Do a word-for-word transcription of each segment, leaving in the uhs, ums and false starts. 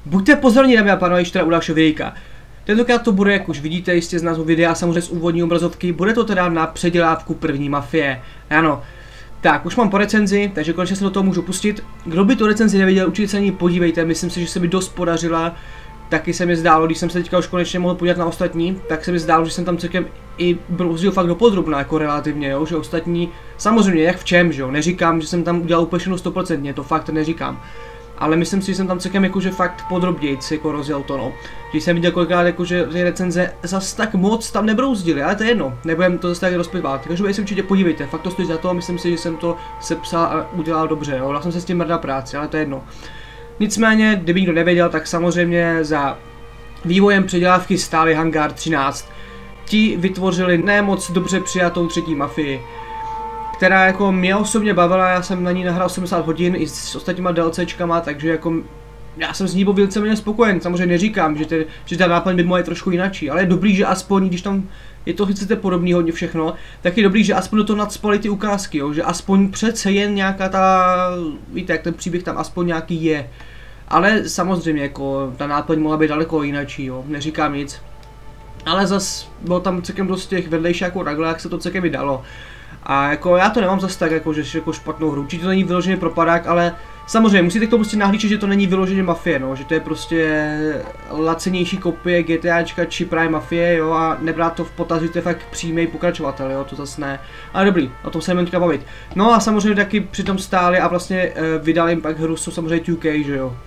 Buďte pozorní, dámy a pánové, již teda u dalšího videa. Tentokrát to bude, jak už vidíte jistě z názvu videa, samozřejmě z úvodní obrazovky, bude to teda na předělávku první mafie. Ano. Tak, už mám po recenzi, takže konečně se do toho můžu pustit. Kdo by tu recenzi neviděl, určitě se na ní podívejte, myslím si, že se mi dost podařila. Taky se mi zdálo, když jsem se teďka už konečně mohl podívat na ostatní, tak se mi zdálo, že jsem tam celkem i brouzil fakt dopodrobná, jako relativně, jo, že ostatní, samozřejmě jak v čem, že jo, neříkám, že jsem tam udělal úplně všechno sto procent, to fakt neříkám. Ale myslím si, že jsem tam celkem jakože fakt podrobnějc jako rozjel to, no. Když jsem viděl kolikrát jakože ty recenze zas tak moc tam nebrouzdili, ale to je jedno, nebudem to zase tak rozpitvat. Takže si určitě podívejte, fakt to stojí za to a myslím si, že jsem to sepsal a udělal dobře, jo. Dal jsem se s tím mrda práci, ale to je jedno. Nicméně, kdyby nikdo nevěděl, tak samozřejmě za vývojem předělávky stály Hangar třináct. Ti vytvořili ne moc dobře přijatou třetí mafii, která jako mě osobně bavila, já jsem na ní nahrál osmdesát hodin i s ostatníma DLCčkama, takže jako já jsem s ní byl víceméně spokojen. Samozřejmě neříkám, že, ty, že ta náplň by mohla jít trošku jinačí, ale je dobrý, že aspoň, když tam je to chcete podobný hodně všechno, tak je dobrý, že aspoň do toho nadspali ty ukázky, jo? Že aspoň přece jen nějaká ta, víte, jak ten příběh tam aspoň nějaký je. Ale samozřejmě jako ta náplň mohla být daleko jinačí, jo? Neříkám nic. Ale zas bylo tam celkem dost těch vedlejšáků takhle, jak se to celkem vydalo. A jako já to nemám zas tak jako, že jako špatnou hru, určitě to není vyloženě propadák, ale samozřejmě musíte k tomu prostě nahlížet, že to není vyloženě mafie, no, že to je prostě lacenější kopie GTAčka či Prime Mafie, jo, a nebrát to v potaz, že to je fakt přímý pokračovatel, jo, to zase ne, ale dobrý, o tom se jen teďka bavit. No a samozřejmě taky přitom stáli a vlastně e, vydali jim pak hru, jsou samozřejmě two K, že jo,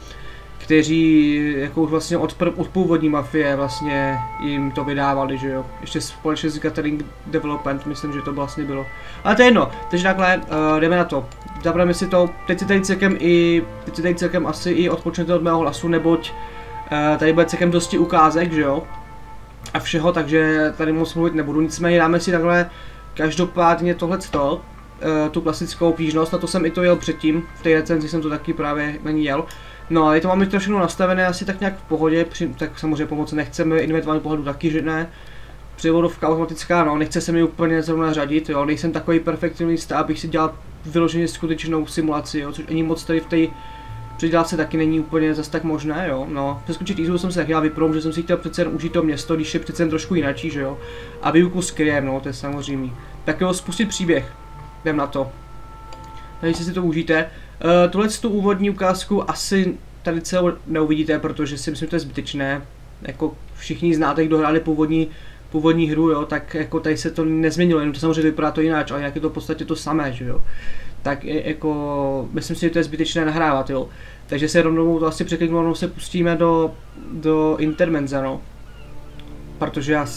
kteří jako už vlastně od, od původní mafie vlastně jim to vydávali, že jo, ještě společně s Gathering Development, myslím, že to vlastně bylo. Ale to je jedno, takže takhle, uh, jdeme na to. Zabreme si to, teď si tady celkem i, teď si tady celkem asi i odpočnete od mého hlasu, neboť uh, tady bude celkem dosti ukázek, že jo, a všeho, takže tady moc mluvit nebudu, nicméně dáme si takhle každopádně tohleto, uh, tu klasickou pížnost, na to jsem i to jel předtím, v té recenzi jsem to taky právě na ní jel. No a to máme to všechno nastavené asi tak nějak v pohodě, při, tak samozřejmě pomoc nechceme, inventování pohledu taky, že ne. Převodovka automatická, no, nechce se mi úplně zrovna řadit, jo, nejsem takový perfekcionista, abych si dělal vyloženě skutečnou simulaci, jo, což ani moc tady v té předělávce taky není úplně zase tak možné, jo, no. Přeskočit jízdu jsem se nechtěl vyprout, že jsem si chtěl přece jen užít to město, když je přece jen trošku jinačí, že jo. A výuku s kryjem, no, to je samozřejmě. Tak jo, spustit příběh, jdem na to. Takže si to užijte. Uh, tuhle tu úvodní ukázku asi tady celou neuvidíte, protože si myslím, že to je zbytečné. Jako všichni znáte, kdo hráli původní, původní hru, jo, tak jako tady se to nezměnilo, jenom to samozřejmě vypadá to jináč, ale jak je to v podstatě to samé, že jo. Tak jako, myslím si, že to je zbytečné nahrávat, jo. Takže se rovnou to asi překliknu, rovnou se pustíme do, do Intermenza, no. Protože já,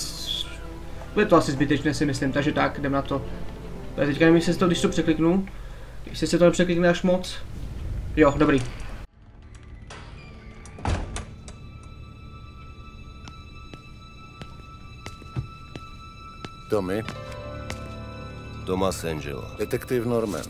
je to asi zbytečné si myslím, takže tak, jdem na to. Tak teďka nevím, jestli to, když to překliknu, jestli se to nepřeklikne až moc. Jo, dobrý. Tommy? Thomas Angelo. Detektiv Norman.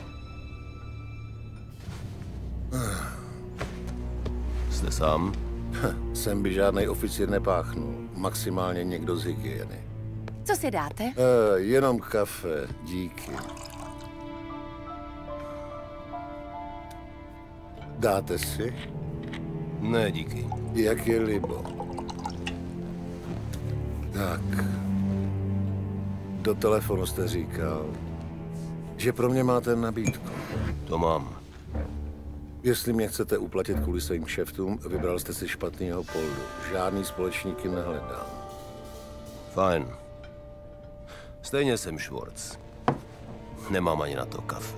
Jste sám? Sem by žádnej oficír nepáchnul. Maximálně někdo z hygieny. Co si dáte? Uh, jenom kafe, díky. Dáte si? Ne, díky. Jak je libo. Tak. Do telefonu jste říkal, že pro mě máte nabídku. To mám. Jestli mě chcete uplatit kvůli svým kšeftům, vybral jste si špatnýho poldu. Žádný společníky nehledám. Fajn. Stejně jsem Schwartz. Nemám ani na to kafe.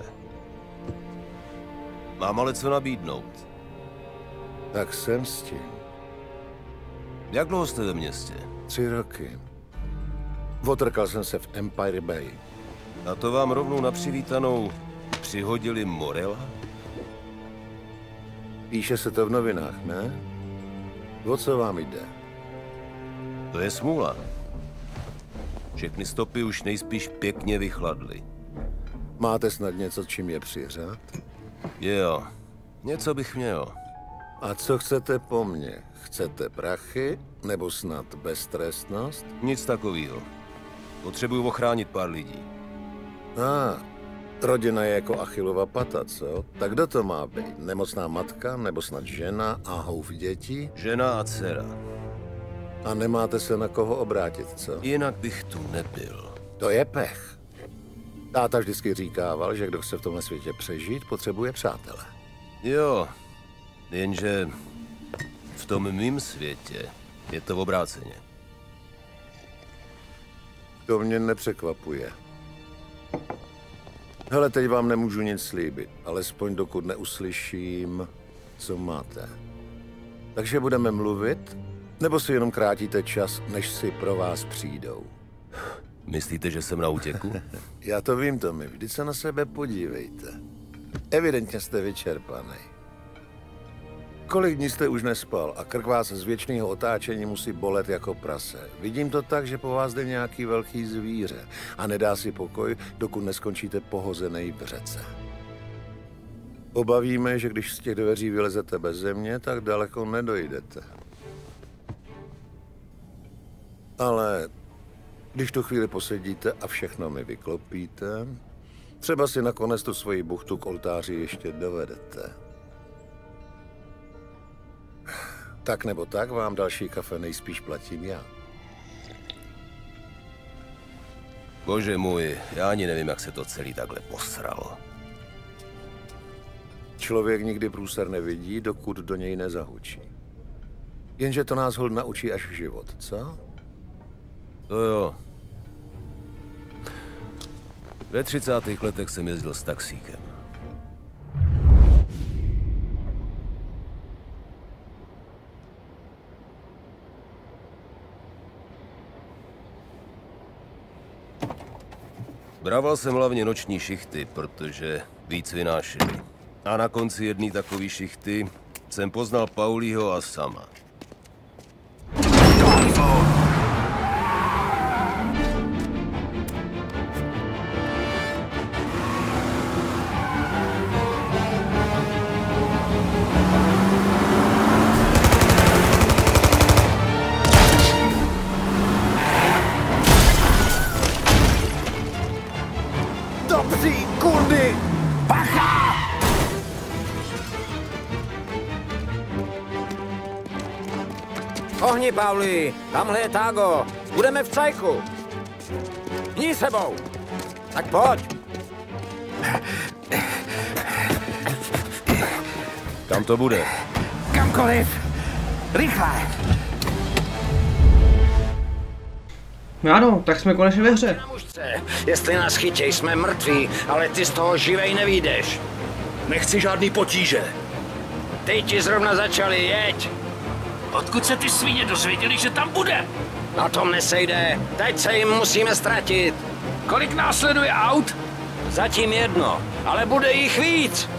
Mám ale co nabídnout. Tak jsem s tím. Jak dlouho jste ve městě? Tři roky. Otrkal jsem se v Empire Bay. A to vám rovnou na přivítanou přihodili Morela? Píše se to v novinách, ne? O co vám jde? To je smůla. Všechny stopy už nejspíš pěkně vychladly. Máte snad něco, čím je přiřát? Jo, něco bych měl. A co chcete po mně? Chcete prachy? Nebo snad beztrestnost? Nic takového. Potřebuju ochránit pár lidí. A, ah, Rodina je jako Achillova pata, co? Tak kdo to má být? Nemocná matka, nebo snad žena a houf děti? Žena a dcera. A nemáte se na koho obrátit, co? Jinak bych tu nebyl. To je pech. Táta vždycky říkával, že kdo chce v tomhle světě přežít, potřebuje přátele. Jo, jenže v tom mým světě je to obráceně. To mě nepřekvapuje. Hele, teď vám nemůžu nic slíbit, alespoň dokud neuslyším, co máte. Takže budeme mluvit, nebo si jenom krátíte čas, než si pro vás přijdou? Myslíte, že jsem na útěku? Já to vím, Tommy, vždyť se na sebe podívejte. Evidentně jste vyčerpaný. Kolik dní jste už nespal a krk vás z věčného otáčení musí bolet jako prase. Vidím to tak, že po vás jde nějaký velký zvíře a nedá si pokoj, dokud neskončíte pohozenej v řece. Obavíme, že když z těch dveří vylezete bez země, tak daleko nedojdete. Ale když tu chvíli posedíte a všechno mi vyklopíte, třeba si nakonec tu svoji buchtu k oltáři ještě dovedete. Tak nebo tak vám další kafe nejspíš platím já. Bože můj, já ani nevím, jak se to celý takhle posralo. Člověk nikdy průser nevidí, dokud do něj nezahučí. Jenže to nás hod naučí až v život, co? To jo. Ve třicátých letech jsem jezdil s taxíkem. Brával jsem hlavně noční šichty, protože víc vynášeli. A na konci jedné takové šichty jsem poznal Paulího a Sama. Dobří, kurdy! Bacha! Ohni, Pauli, tamhle je Tágo. Budeme v cajku. Hní sebou. Tak pojď. Kam to bude? Kamkoliv. Rychle. No ano, tak jsme konečně ve hře. Na mužce. Jestli nás chytěj, jsme mrtví, ale ty z toho živej nevídeš. Nechci žádný potíže. Teď ti zrovna začali, jeď. Odkud se ty svině dozvěděli, že tam bude? Na tom nesejde. Teď se jim musíme ztratit. Kolik následuje aut? Zatím jedno, ale bude jich víc.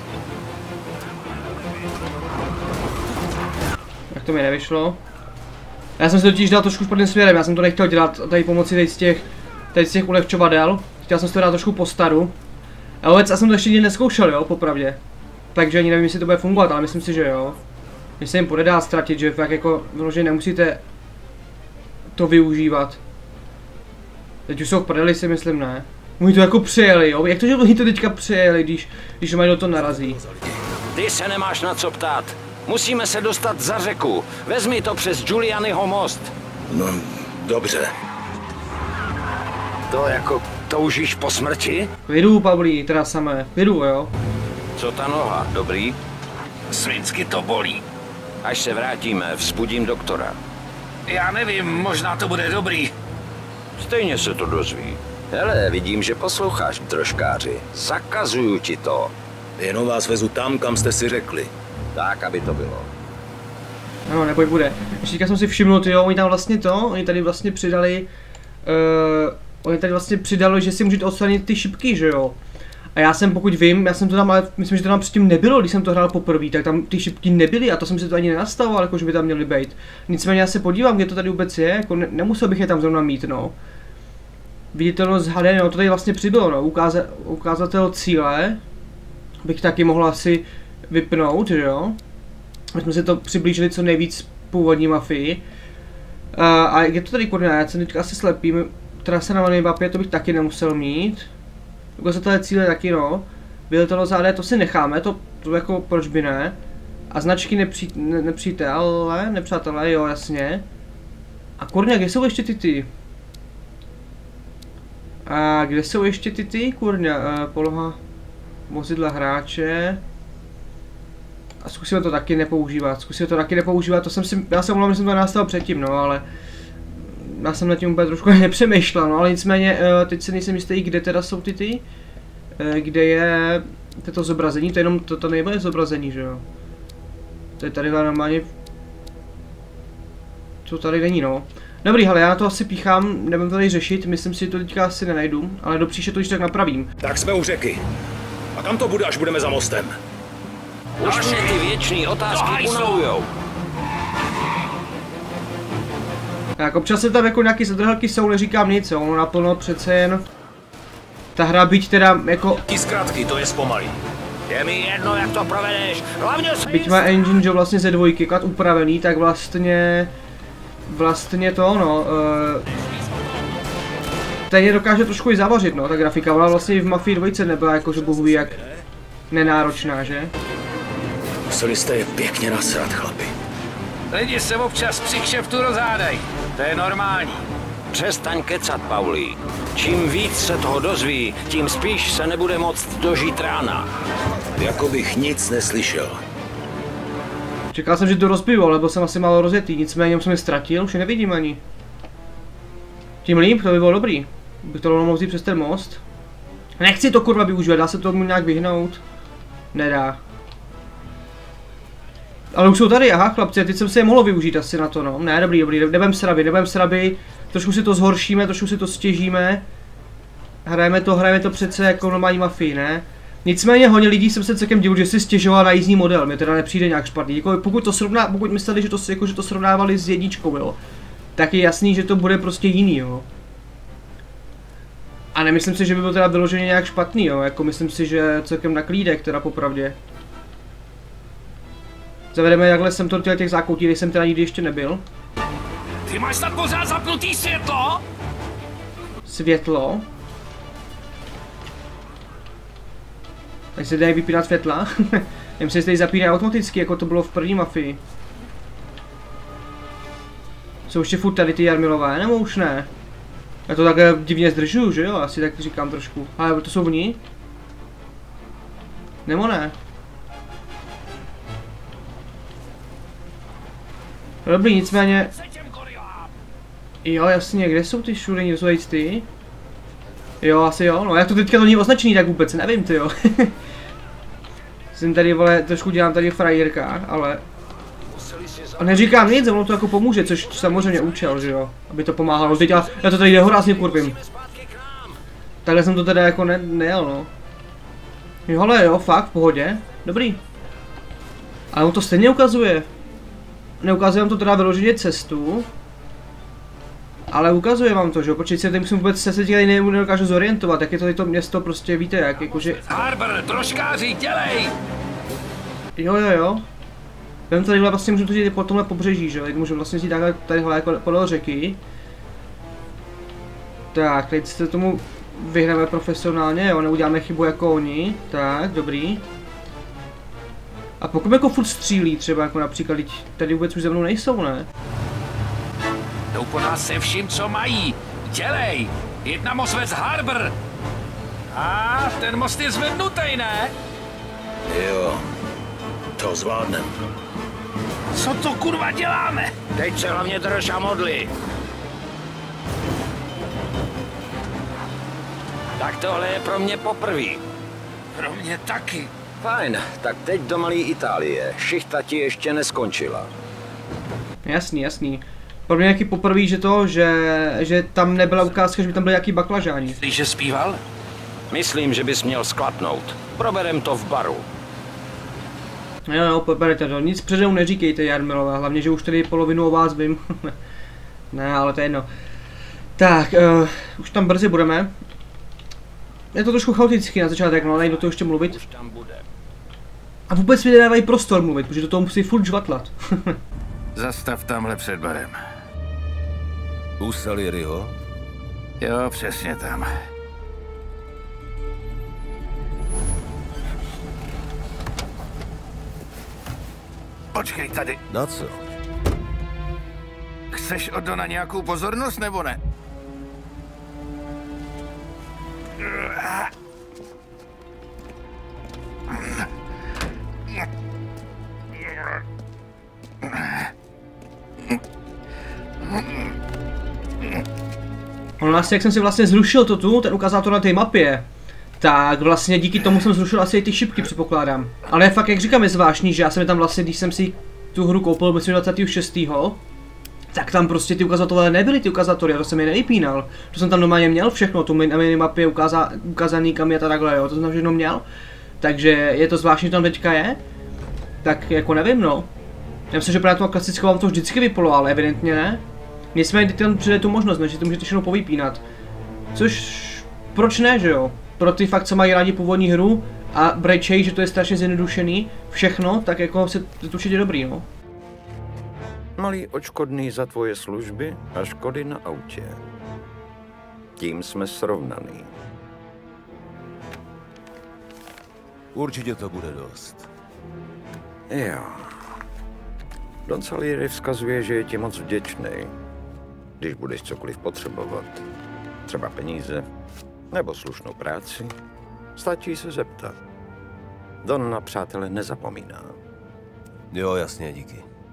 Tak to mi nevyšlo. Já jsem si totiž dal trošku špatným směrem, já jsem to nechtěl dělat tady pomocí tady z těch, tady z těch ulehčovadel. Chtěl jsem si to dát trošku po staru. A vůbec já jsem to ještě nikdy neskoušel, jo, popravdě. Takže ani nevím, jestli to bude fungovat, ale myslím si, že jo. Když se jim podedá ztratit, že fakt jako, že nemusíte to využívat. Teď už jsou v prdeli, si myslím, ne. Oni to jako přejeli, jo. Jak to, že oni to teďka přejeli, když, když mají do toho narazí. Ty se nemáš na co ptát. Musíme se dostat za řeku. Vezmi to přes Giulianiho most. No, dobře. To jako toužíš po smrti? Vyjdu, Pavlí, teda samé. Vyjdu, jo. Co ta noha, dobrý? Svinsky to bolí. Až se vrátíme, vzbudím doktora. Já nevím, možná to bude dobrý. Stejně se to dozví. Hele, vidím, že posloucháš, troškáři. Zakazuju ti to. Jenom vás vezu tam, kam jste si řekli. Tak, aby to bylo. No, neboj bude. Ještě jsem si všiml, jo, oni tam vlastně to, oni tady vlastně přidali, uh, oni tady vlastně přidali, že si můžete odstranit ty šipky, že jo. A já jsem, pokud vím, já jsem to tam, ale myslím, že to tam předtím nebylo, když jsem to hrál poprvé, tak tam ty šipky nebyly a to jsem si to ani nenastavoval, jako že by tam měly být. Nicméně já se podívám, kde to tady vůbec je, jako ne, nemusel bych je tam zrovna mít, no. Viditelnost H D, no to tady vlastně přibylo, no, Ukáze, ukázatel cíle, bych taky mohl asi vypnout, že jo. My jsme se to přiblížili co nejvíc původní mafii. Uh, a je to tady koordináce, já jsem teďka asi slepý, trasa na malé mapě, to bych taky nemusel mít. Ukazatelé cíle taky no. Vyletelo záde, to si necháme, to, to jako proč by ne. A značky nepří, ne, nepřítele, nepřátelé, jo jasně. A kurňa, kde jsou ještě ty ty? A kde jsou ještě ty ty, kurňa, a, poloha vozidla hráče. A zkusíme to taky nepoužívat, zkusíme to taky nepoužívat, to jsem si, já jsem mluvil, že jsem to nastavil předtím, no ale já jsem nad tím úplně trošku nepřemýšlel, no ale nicméně, teď se nejsem jistý, kde teda jsou ty ty, kde je toto zobrazení, to je jenom, to, to nebude zobrazení, že jo. To je tady normálně, to tady není, no. Dobrý, hele, já to asi píchám, nebudem to tady řešit, myslím si, že to teďka asi nenajdu, ale do příště to již tak napravím. Tak jsme u řeky. A kam to bude, až budeme za mostem? Už mě ty věčný otázky unavujou. Tak občas se tam jako nějaký zadrhelky jsou, neříkám nic, jo, naplno přece jen. Ta hra byť teda jako... Ty zkrátky, to je zpomalý. Je mi jedno, jak to provedeš, hlavně si... Byť má engine, že vlastně ze dvojky, klad upravený, tak vlastně... Vlastně to, no... Uh, Tady dokáže trošku i zavařit, no, ta grafika, ona vlastně i v Mafii dvojce nebyla jakože bohu ví jak nenáročná, že? Museli jste je pěkně nasrat, chlapi. Lidi se občas při kšeftu rozhádají, to je normální. Přestaň kecat, Pauli. Čím víc se toho dozví, tím spíš se nebude moct dožít rána. Jako bych nic neslyšel. Čekal jsem, že to rozbiju, ale byl jsem asi málo rozjetý, nicméně jsem je ztratil, už je nevidím ani. Tím líp, to by bylo dobrý. Bych to mohl vzít přes ten most. Nechci to kurva využívat, dá se tomu nějak vyhnout? Nedá. Ale už jsou tady, aha chlapci, teď jsem si je mohl využít asi na to, no. Ne, dobrý, dobrý, nebudem sraby, nebudem sraby. Trošku si to zhoršíme, trošku si to stěžíme. Hrajeme to, hrajeme to přece jako normální Mafii, ne? Nicméně hodně lidí jsem se celkem divil, že si stěžoval na jízdní model, mě teda nepřijde nějak špatný. Jako, pokud to srovná, pokud mysleli, že to, jako, že to srovnávali s jedničkou, jo, tak je jasný, že to bude prostě jiný, jo. A nemyslím si, že by byl teda vyloženě nějak špatný, jo, jako myslím si, že celkem na klídek, teda popravdě. Zavedeme jakhle jsem to těch zákoutí, když jsem teda nikdy ještě nebyl. Ty máš snad pořád zapnutý světlo? Světlo? Tak se dají vypínat světla? Nevím, se tady zapínají automaticky, jako to bylo v první Mafii. Jsou ještě furt tady ty Jarmilové, nebo už ne? Já to tak divně zdržuju, že jo? Asi tak říkám trošku. Ale to jsou oni? Nebo ne? Dobrý, nicméně... Jo, jasně, kde jsou ty šulení, jsou ty? Jo, asi jo, no jak to teďka to není označený, tak vůbec nevím, ty jo. Jsem tady, vole, trošku dělám tady frajerka, ale... A neříkám nic, ono to jako pomůže, což samozřejmě účel, že jo, aby to pomáhalo. Teď já, já to tady nehorázně kurvím. Takhle jsem to teda jako ne, nejel, no. Jo, ale jo, fakt, v pohodě, dobrý. Ale on to stejně ukazuje. Neukazuje vám to teda vyloženě cestu. Ale ukazuje vám to, že jo, počkej, se tady musím vůbec se teď nedokážu zorientovat, jak je to tady to město prostě, víte jak, jakože... Harbor, troškáři, dělej! Jo, jo, jo. Vem tadyhle vlastně můžu to říct po tomhle pobřeží, že jo, můžu vlastně říct takhle tadyhle jako podél řeky. Tak, teď se tomu vyhráme profesionálně, jo, neuděláme chybu jako oni, tak, dobrý. A pokud jako furt střílí třeba, jako například, tady vůbec už ze mnou nejsou, ne? Jdou po nás se vším, co mají. Dělej! Jedna mostvec Harbor! A ten most je zvednutý, ne? Jo, to zvládnem. Co to kurva děláme? Teď se hlavně drž a modli. Tak tohle je pro mě poprvý. Pro mě taky. Fajn, tak teď do malé Itálie. Šichta ti ještě neskončila. Jasný, jasný. Pro mě nějaký poprvý, že to, že, že tam nebyla ukázka, že by tam byly nějaký baklažáni. Když že zpíval? Myslím, že bys měl sklapnout. Proberem to v baru. Jo, jo, poberete to. Nic předem neříkejte, Jarmilové, hlavně, že už tady polovinu o vás vím. Ne, ale to je jedno. Tak, uh, už tam brzy budeme. Je to trošku chaotický na začátek, no, ale do toho ještě mluvit. Už tam bude. A vůbec mi nedávají prostor mluvit, protože do toho musí furt žvatlat. Zastav tamhle před barem. U Salieriho? Jo, přesně tam. Počkej tady. Na co? Chceš od Dona nějakou pozornost, nebo ne? On vlastně, jak jsem si vlastně zrušil to tu, ten ukazátor na té mapě, tak vlastně díky tomu jsem zrušil asi i ty šipky, předpokládám. Ale fakt, jak říkám, je zvláštní, že já jsem je tam vlastně, když jsem si tu hru koupil, myslím dvacátého šestého tak tam prostě ty ukazatele nebyly, ty ukazatory, to jsem je nevypínal. To jsem tam normálně měl všechno, tu na minimapě ukáza, ukázaný kam je a takhle, jo, to jsem tam všechno měl. Takže je to zvláštní, že tam teďka je. Tak jako nevím, no. Já myslím, že právě tomu klasickou vám to vždycky vypolo, ale evidentně ne. Nicméně tam přijde tu možnost, že to můžete všechno povypínat. Což, proč ne, že jo? Pro ty fakt, co mají rádi původní hru a brečejí, že to je strašně zjednodušený, všechno, tak jako se to určitě dobrý, no. Malý odškodný za tvoje služby a škody na autě. Tím jsme srovnaný. Určitě to bude dost. Jo. Don Salieri vzkazuje, že je ti moc vděčný, když budeš cokoliv potřebovat. Třeba peníze, nebo slušnou práci. Stačí se zeptat. Don na přátele nezapomíná. Jo, jasně, díky.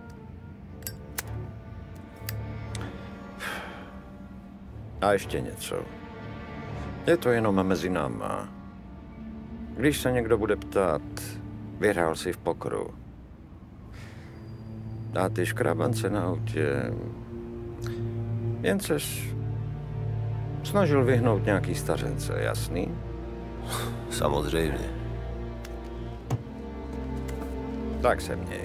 A ještě něco. Je to jenom mezi náma. Když se někdo bude ptát, vyhrál jsi v pokeru. A ty škrabance na autě, jen seš snažil vyhnout nějaký stařence, jasný? Samozřejmě. Tak se měj.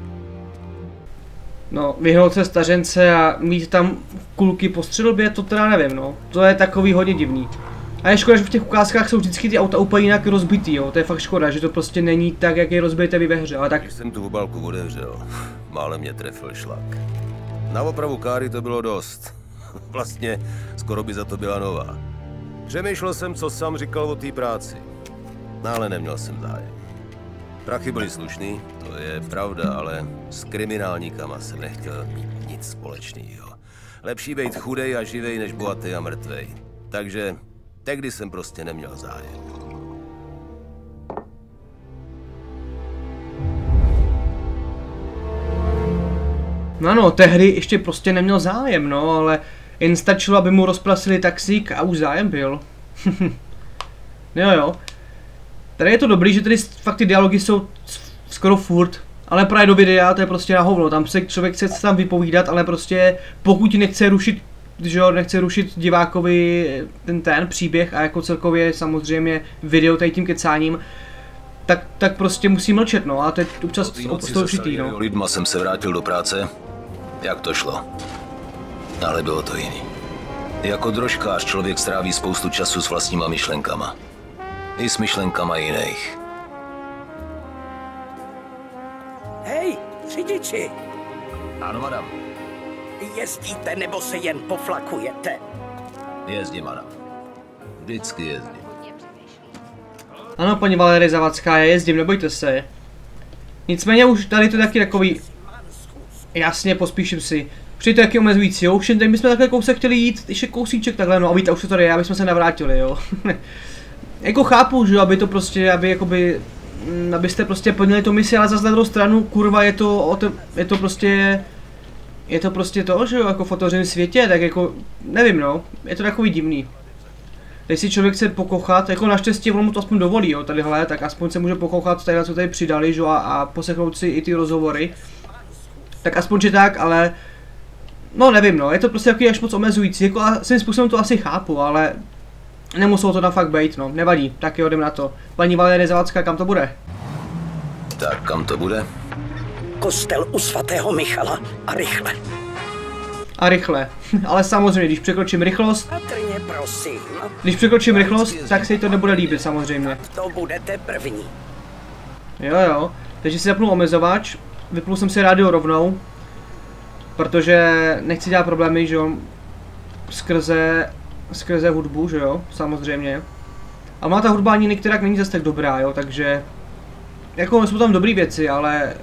No, vyhnout se stařence a mít tam kulky po střelbě, to teda nevím, no. To je takový hodně divný. A je škoda, že v těch ukázkách jsou vždycky ty auta úplně jinak rozbitý, jo. To je fakt škoda, že to prostě není tak, jak je rozbité ve hře, ale tak... Když jsem tu obálku otevřel, málem mě trefil šlak. Na opravu káry to bylo dost. Vlastně skoro by za to byla nová. Přemýšlel jsem, co sám říkal o té práci. No, ale neměl jsem zájem. Prachy byly slušný, to je pravda, ale s kriminálníkama jsem nechtěl mít nic společného. Lepší být chudej a živej, než bohatý a mrtvej. Takže tehdy jsem prostě neměl zájem. No ano, tehdy ještě prostě neměl zájem, no, ale jen stačilo, aby mu rozprasili taxík a už zájem byl. Jo jo. Tady je to dobrý, že tady fakt ty dialogy jsou skoro furt, ale právě do videa to je prostě na hovno, tam se člověk chce tam vypovídat, ale prostě pokud nechce rušit, že jo, nechce rušit divákovi ten ten příběh a jako celkově samozřejmě video tady tím kecáním, tak, tak prostě musí mlčet, no, a to je občas určitý, no. Lidma jsem se vrátil do práce, jak to šlo. Ale bylo to jiný. Jako drožkář člověk stráví spoustu času s vlastníma myšlenkama. I s myšlenkama jiných. Hej, řidiči! Ano, madam. Jezdíte nebo se jen poflakujete? Jezdím, madam. Vždycky jezdím. Ano, paní Valerie Zavacká, já jezdím, nebojte se. Nicméně už tady to je taky takový... Jasně, pospíším si. Přijde to taky omezující, jo, všem my jsme takhle kousek chtěli jít, ještě kousíček takhle, no a víte, už to tady je, aby jsme se navrátili, jo. Jako chápu, že aby to prostě, aby jakoby, m, abyste prostě plnili tu misi, ale zase na druhou stranu, kurva, je to, je to prostě, je to prostě to, že jo, jako v otevřeném světě, tak jako, nevím, no, je to takový divný. Když si člověk chce pokochat, jako naštěstí ono mu to aspoň dovolí, jo, tadyhle, tak aspoň se může pokochat tady, co tady přidali, že jo, a, a poslechnout si i ty rozhovory. Tak aspoň, že tak, ale, no nevím, no, je to prostě takový až moc omezující, jako a svým způsobem to asi chápu, ale nemuselo to tam fakt být, no, nevadí, tak jo, jdem na to. Paní Valerie Zavacká, kam to bude? Tak kam to bude? Kostel u svatého Michala a rychle. A rychle, ale samozřejmě, když překročím rychlost, Patrně prosím. když překročím rychlost, tak se jí to nebude líbit samozřejmě. To budete první. Jo jo, takže si zapnu omezovač, vypnul jsem si rádio rovnou, protože nechci dělat problémy, že jo, skrze, skrze hudbu, že jo, samozřejmě. A má ta hudba ani některá není zase tak dobrá, jo, takže, jako jsou tam dobré věci, ale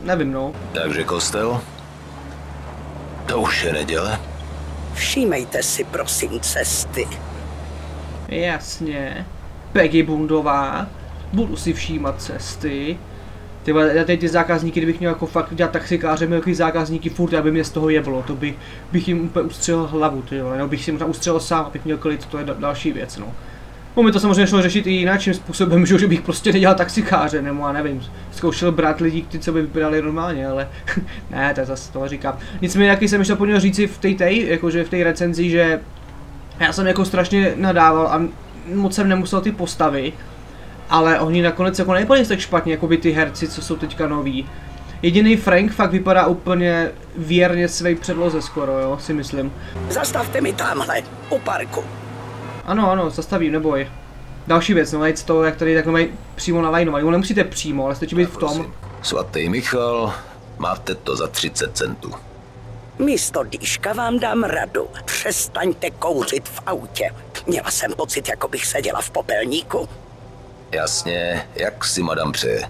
nevím no. Takže kostel? To už je neděle? Všímejte si prosím cesty. Jasně. Peggy Bundová. Budu si všímat cesty. Tyhle, já teď ty zákazníky, kdybych měl jako fakt dělat taxikáře, měl takový zákazníky furt, aby mě z toho jeblo, to bych, bych jim úplně ustřelil hlavu, tyhle, nebo bych si možná ustřelil sám, abych měl klid, to je da další věc, no. No mi to samozřejmě šlo řešit i jináčím způsobem, že bych prostě nedělal taxikáře, nebo já nevím, zkoušel brát lidi, kteří co by vypadali normálně, ale ne, to je zase toho říkám. Nicméně, jaký jsem ještě poměl říci v té tej, jakože v té recenzi, že já jsem jako strašně nadával a moc jsem nemusel ty postavy, ale oni nakonec jako nejpadají tak špatně, jako by ty herci, co jsou teďka noví. Jediný Frank fakt vypadá úplně věrně své předloze skoro, jo, si myslím. Zastavte mi tamhle, u parku. Ano, ano, zastavím, neboj. Další věc, no, jít to, jak tady takhle mají přímo nalajnovat. Nemusíte přímo, ale stačí být v tom. Svatý Michal, máte to za třicet centů. Místo dýška vám dám radu. Přestaňte kouřit v autě. Měla jsem pocit, jako bych seděla v popelníku. Jasně, jak si madam přeje.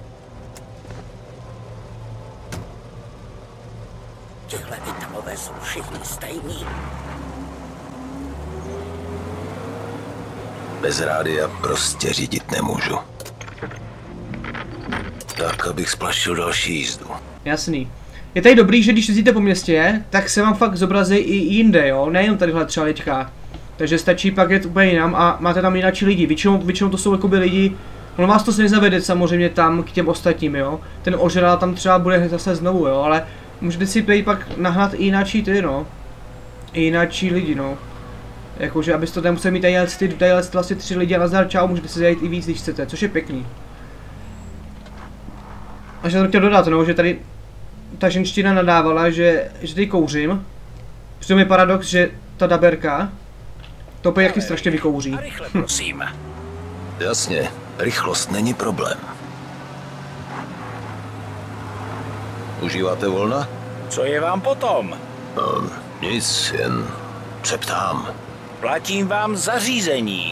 Tihle Italové jsou všichni stejní. Bez rádia prostě řídit nemůžu. Tak, abych splašil další jízdu. Jasný. Je tady dobrý, že když jezdíte po městě, tak se vám fakt zobrazí i jinde, jo, nejen tadyhle třeba teďka. Takže stačí pak jet úplně jinam a máte tam jináčí lidi. Většinou, většinou to jsou jakoby lidi, ono vás to se nezavede samozřejmě tam k těm ostatním, jo. Ten ožral tam třeba bude zase znovu, jo, ale můžete si pejít pak nahnat i jináčí ty, no. I jináčí lidi, no. Jakože abyste to nemuseli mít tadyhle ty, tadyhle ty vlastně tři lidi a nazdar čau, můžete si zajít i víc, když chcete, což je pěkný. A že jsem chtěl dodat, no, že tady ta ženština nadávala, že, že tady kouřím. Přitom je paradox, že ta daberka to opět jaký strašně vykouří. A rychle, prosím. Jasně, rychlost není problém. Užíváte volna? Co je vám potom? Um, nic, jen se ptám. Platím vám zařízení.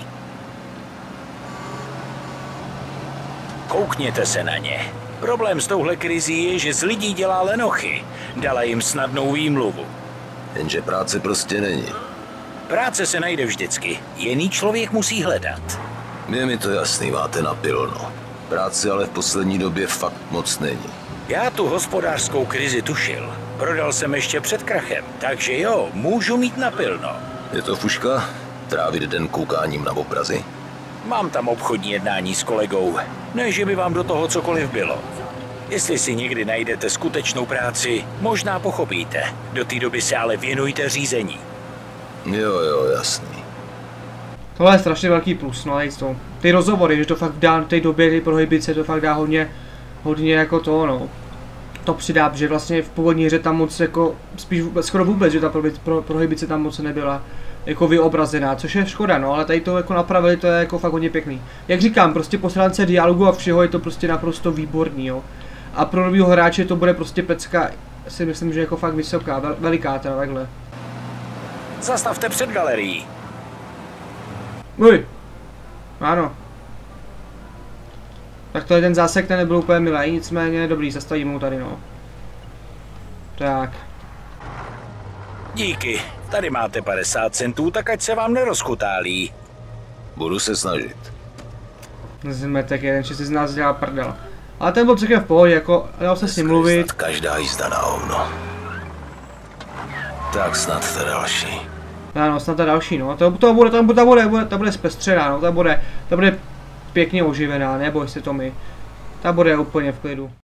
Koukněte se na ně. Problém s touhle krizí je, že z lidí dělá lenochy. Dala jim snadnou výmluvu. Jenže práce prostě není. Práce se najde vždycky, jiný člověk musí hledat. Je mi to jasný, máte napilno. Práce ale v poslední době fakt moc není. Já tu hospodářskou krizi tušil. Prodal jsem ještě před krachem, takže jo, můžu mít napilno. Je to fuška? Trávit den koukáním na obrazy? Mám tam obchodní jednání s kolegou. Ne, že by vám do toho cokoliv bylo. Jestli si někdy najdete skutečnou práci, možná pochopíte. Do té doby se ale věnujte řízení. Jo, jo, jasný. Tohle je strašně velký plus, no ale to. Ty rozhovory, že to fakt dá v té době, ty prohybice, to fakt dá hodně, hodně jako to, no. To přidá, že vlastně v původní hře tam moc jako, spíš vůbec, skoro vůbec, že ta pro, pro, prohybice tam moc nebyla jako vyobrazená, což je škoda, no, ale tady to jako napravili, to je jako fakt hodně pěkný. Jak říkám, prostě po stránce dialogu a všeho je to prostě naprosto výborný, jo. A pro novýho hráče to bude prostě pecka, si myslím, že jako fakt vysoká, vel, veliká teda takhle. Zastavte před galerií. Uj. Ano. Tak to je ten zásek, ten nebyl úplně milý, nicméně dobrý, zastavím mu tady, no. Tak. Díky. Tady máte padesát centů, tak ať se vám nerozchutálí. Budu se snažit. Zmetek jeden, že si z nás dělá prdel. Ale ten byl celkem v pohodě, jako dal se s ním mluvit. Každá jízda na hovno. Tak snad ta další. Ano, snad ta další, no. To, to bude, to bude, to bude, to bude zpestřená, no. Ta bude, ta bude pěkně oživená, neboj se to mi. Ta bude úplně v klidu.